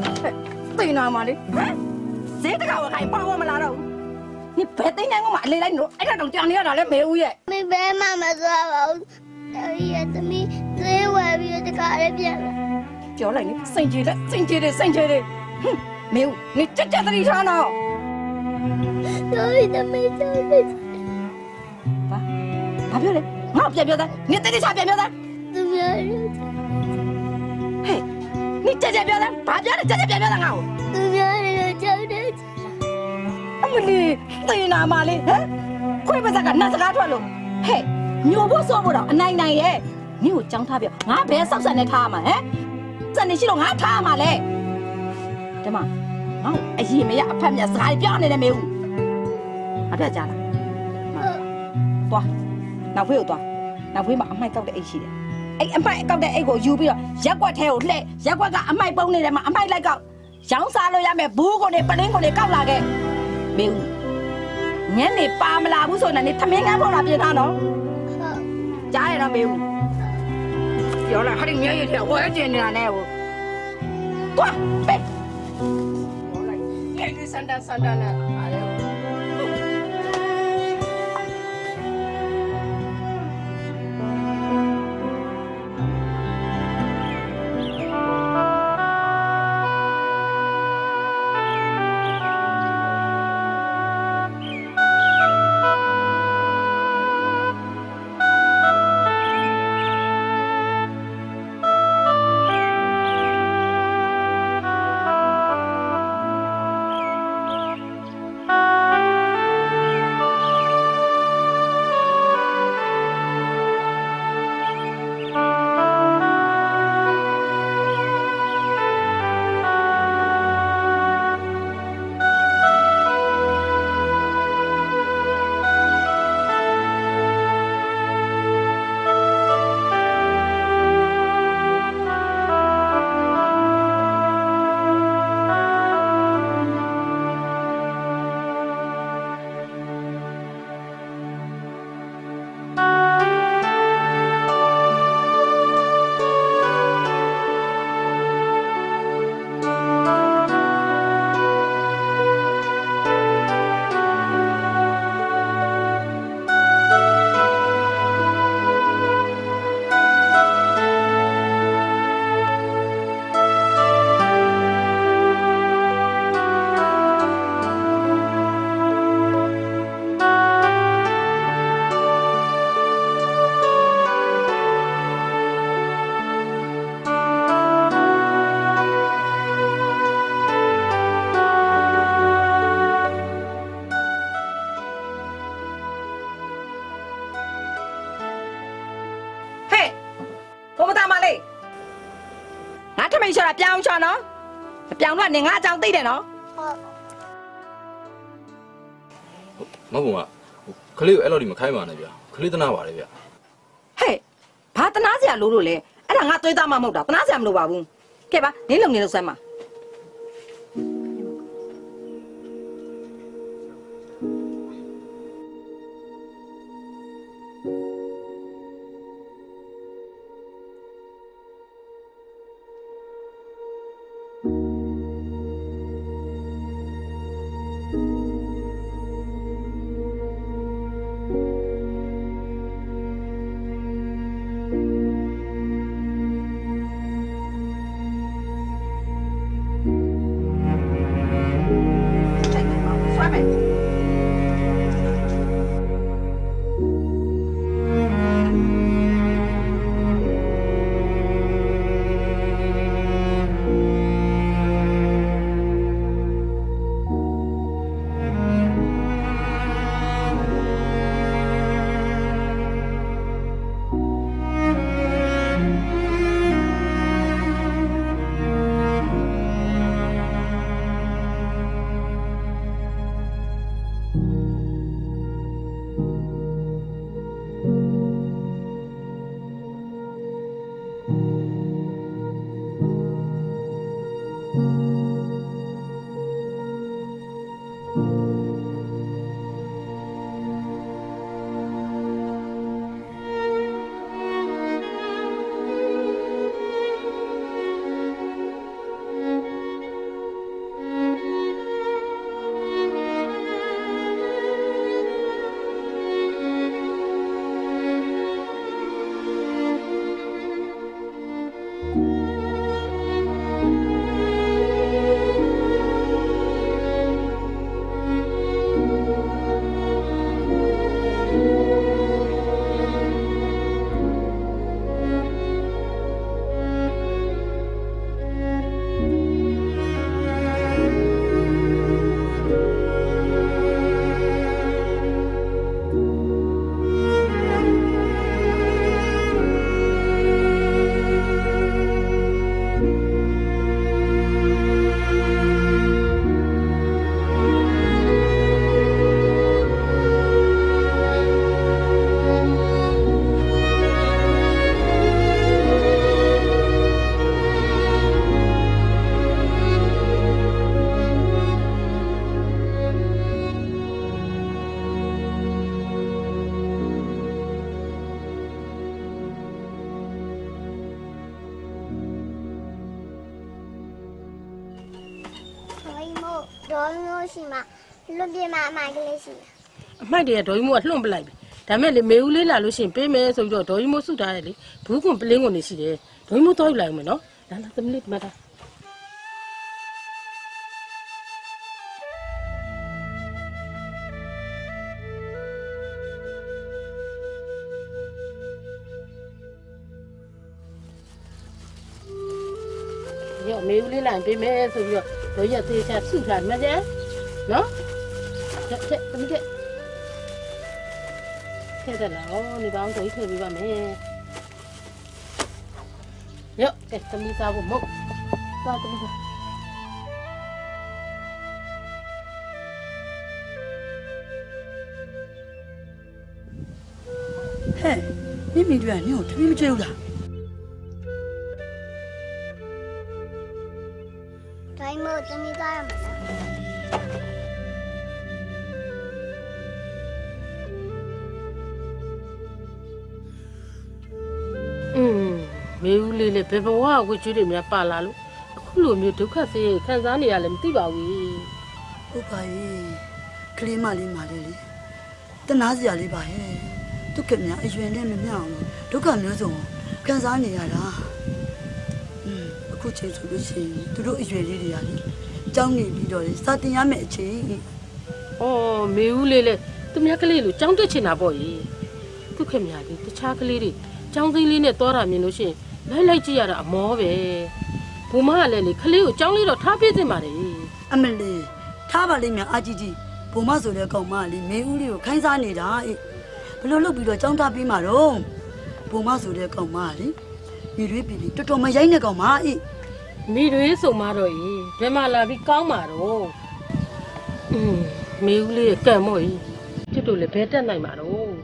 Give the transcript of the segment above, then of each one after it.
对呢嘛哩，谁这个我还帮我们拿了？你别对那个嘛，来弄，哎，这种讲你那来没有耶？ 没别妈妈说我，哎呀，怎么这外边的咖喱变了？ 叫来你生气的，生气的，生气的，哼，没有，你这家的里上呢？ 所以都没叫没。 爸表嘞，我别表的，你在这啥别表的？ 怎么样？ 嘿，你姐姐表的，爸表的，姐姐别表的我。 怎么样？叫的。 我哩，对那嘛哩，会不这个那是干出了？嘿，你我说不了，奶奶耶，你有讲他表，我别上山来他嘛，真的是弄我他嘛嘞，对吗？我哎呀没呀，拍面是还表那的没有，啊不要讲了，多，那会有多，那会嘛阿妹搞的一些的，哎阿妹搞的一个有边，一个条嘞，一个个阿妹帮你的嘛，阿妹来搞，想啥了呀没，不过你不能过你搞那个。没有，年你爸妈拉不说呢，你他明天跑那边看喏，家里人没有，有了还得免一条，我要见你那我，过来，有了，看你三单的，哎呦。没说了，表上喏，表乱你张对的喏。 မဘုံကခလေးကိုအဲ့လိုဒီမခိုင်းပါနဲ့ဗျခလေးတနာပါလေဗျဟဲ့ဘာတနာစရာလို့လဲအဲ့ဒါငါသွေးသားမှမဟုတ်တာတနာစရာမလိုပါဘူးကဲပါနင်းလုံနေလို့ဆမ်းပါတော်မျိုးရှိမှလွတ်ပြမအမိုက်ကလေးရှိတယ်အမိုက်တွေကဒေါ်ကြီးမိုးကလှုံ့ပလိုက်ပြီဒါမဲ့လေမေဦးလေးလာလို့ရှိရင်ပေးမယ်ဆိုပြီးတော့ဒေါ်ကြီးမိုးစုထားတယ်လေဘူးကွန်ပလင်းကွန်နေရှိတယ်ဒေါ်ကြီးမိုးတော့ယူလိုက်မယ်နော်လာလာသမီးလေးဒီမှာထားရောမေဦးလေးလာပေးမယ်ဆိုပြီးတော့ဒေါ်ကြီးကသေချာစုထားမှကျန်နော်ချက်သမီးကထဲတယ်လားနေပေါင်းကိုထည့်ပေးပါမယ်ရောကဲသမီးစားဖို့မဟုတ်စားသမီးစားဟဲ့မိမိတို့ကညို့တမီးမကျွေးဘူးလားတိုင်းမို့သမီးသားရမှာလားမေဦးလေးလေဘယ်ဘဝကိုကျွေးတယ်များပါလာလို့အခုလိုမျိုးဒုက္ခဆင်းရဲခံစားနေရလဲမသိပါဘူးဟုတ်ပါရဲ့ကလေးမလေးမာလေးလေတနာစရာလေးပါဟဲ့သူကမြအရွယ်နဲ့မမျှအောင်လို့ဒုက္ခမျိုးစုံခံစားနေရတာအခုချိန်ဆိုလို့ရှိရင်သူတို့အရွယ်လေးတွေကလေကြောင်းနေပြီးတော့လေစာတင်ရမယ့်အချိန်ဩမေဦးလေးလေသူများကလေးလိုကြောင်းတက်ချင်တာပေါ့ကြီးသူခင်များဒီတခြားကလေးတွေကြောင်းသိန်းလေးနဲ့သွားတာမြင်လို့ရှိရင်လိုက်ကြည့်ရတာအမောပဲဘုမကလည်းလေကလေးကိုကြောင်းလေးတော့ထားပြစ်တင်ပါတယ်အမလေးထားပါလိမ့်မယ်အာကြီးကြီးဘုံမဆိုတဲ့ကောင်မလေးမေဦးလေးကိုခိုင်းစားနေတာအေးဘယ်လိုလုပ်ပြီးတော့ကြောင်းထားပြီးမှာတော့ဘုံမဆိုတဲ့ကောင်မလေးမိရွေးပြီတော်တော်မရိုက်တဲ့ကောင်မအေးမိတွေဆိုမှတော့ကြီးဘယ်မှာလာပြီးကောင်းမှာတော့မေဦးလေးကံမို့ကြီးကျွတ်တို့လည်းဘဲတက်နိုင်မှာတော့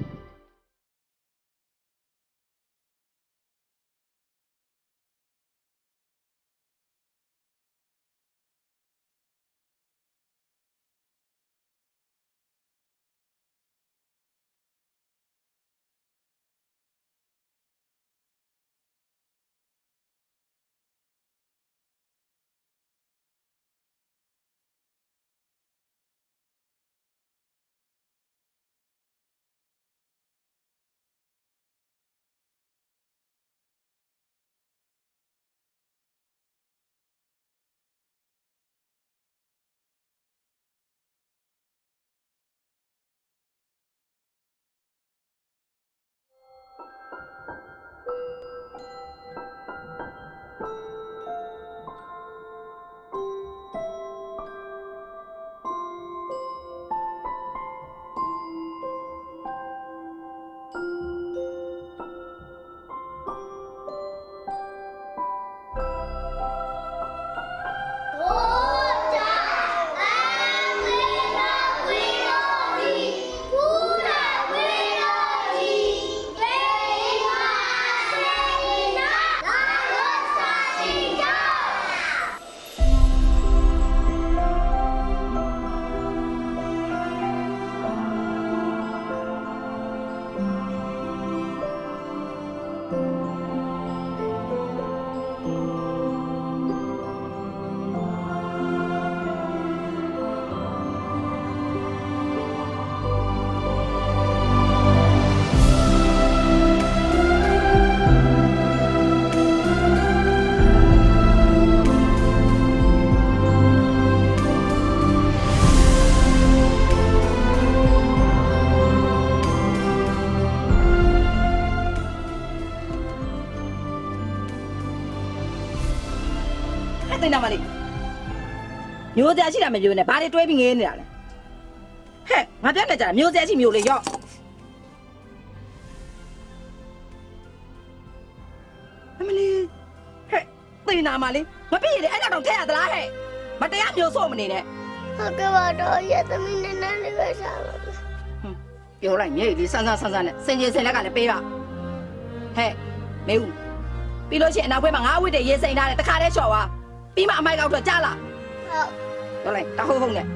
မျိုးစရာရှိတာမပြောနဲ့ဘာတွေတွဲပြီးငေးနေတာလဲဟဲ့ငါပြတ်နေကြတာမျိုးစရာရှိမျိုးလေရော့အမလီဟဲ့သိနာမလေးမပြည့်ရတဲ့အဲ့တော့ထည့်ရသလားဟဲ့မတရားမျိုးစိုးမနေနဲ့ဟုတ်ကဲ့ပါတော့ရသမီးနဲ့နဲ့လေးပဲစားပါမယ်ပြောလိုက်မြေကြီးဆန်းဆန်းနဲ့စင်ကြီးစင်လက်ကလည်းပေးပါဟဲ့မေဦးပြီးလို့ရှိရင်အနောက်ဘက်မှာငါးဝိတ်တွေရေးစိန်ထားတယ်တခါတည်းချော်သွားပြီးမှအမိုက်ကောက်တော့ကြားလားဟုတ်ပြောလိုက်တဟုတ်နဲ့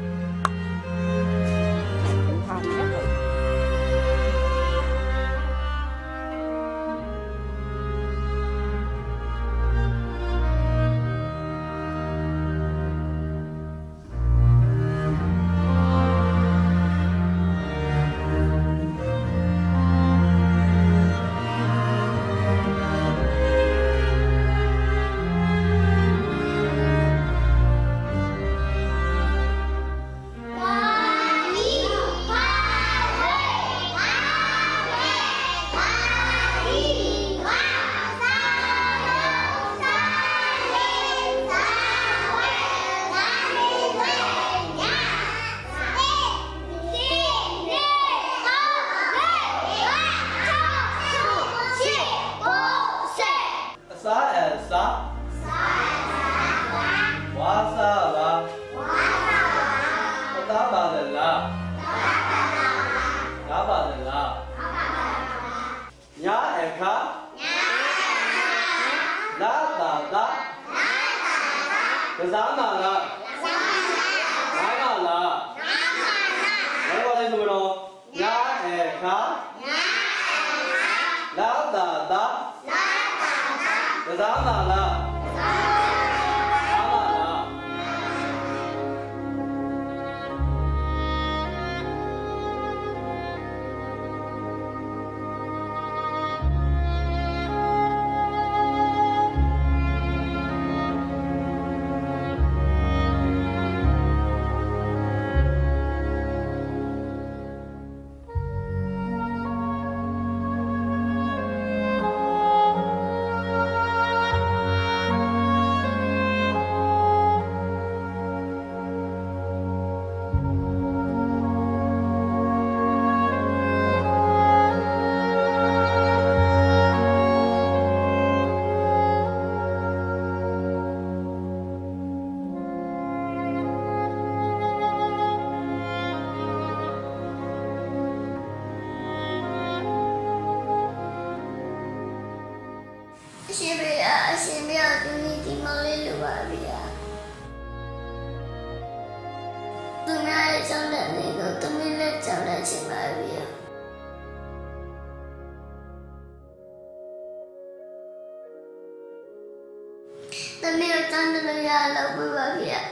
ရှင်ပြရအရှင်ပြသူဒီမောင်လေးလိုပါဗျာသူများရဲ့ကြောင့်လည်းနေတော့သူမင်းလည်းကြောင့်လည်းချင်ပါဗျာသမီးကိုတန်းတယ်ရလောက်ပါဗျာ